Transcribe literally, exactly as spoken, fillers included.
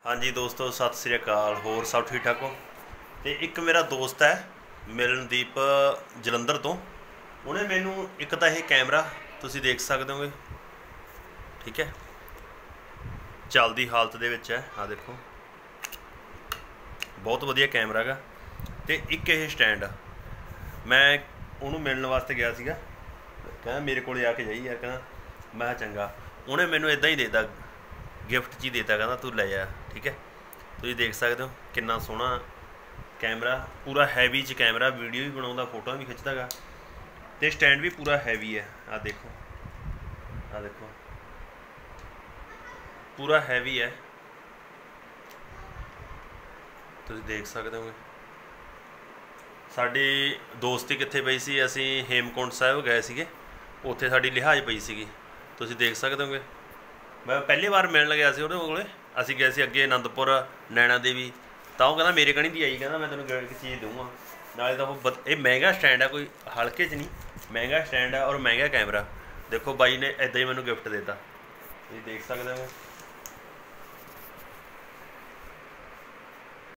हाँ जी दोस्तों, सत श्री अकाल। होर सब ठीक ठाक हो? तो एक मेरा दोस्त है मिलनदीप जलंधर तो, उन्हें मैनू एक तो यह कैमरा तुसी देख सकते होगे, ठीक है, चलदी हालत दे विच है। आ देखो, बहुत वधिया कैमरा गा। तो एक यह स्टैंड मैं उन्होंने मिलने वास्ते गया सीगा, कहना मेरे को आके जाई यार, कहना मैं चंगा। उन्हें मैनू इदा ही देता, गिफ्ट च ही देता, कहना तू ले जा, ठीक है। तुम देख सकते हो कितना सोहना कैमरा, पूरा हैवी च कैमरा, वीडियो भी बनाता, फोटो भी खिंचता गा। तो स्टैंड भी पूरा हैवी है। आ देखो, आ देखो पूरा हैवी है, तुम देख सकते हो। साडी दोस्ती कित्थे पई सी, असीं हेमकुंड साहिब गए सीगे, उत्थे साडी लिहाज पई सीगी, तुसीं देख सकते होगे। मैं पहली बार मिलण गया सी उहदे कोले, असीं गए सी अगे आनंदपुर नैना देवी, तो वह कहना मेरे कणी दी आई, कहना मैं तैनूं एक चीज़ दूँगा नाले। तो वो ये महंगा स्टैंड है, कोई हल्के च नहीं, महंगा स्टैंड है और महंगा कैमरा। देखो बाई ने इदां ही मैनूं गिफ्ट देता, तुसीं देख सकते हो।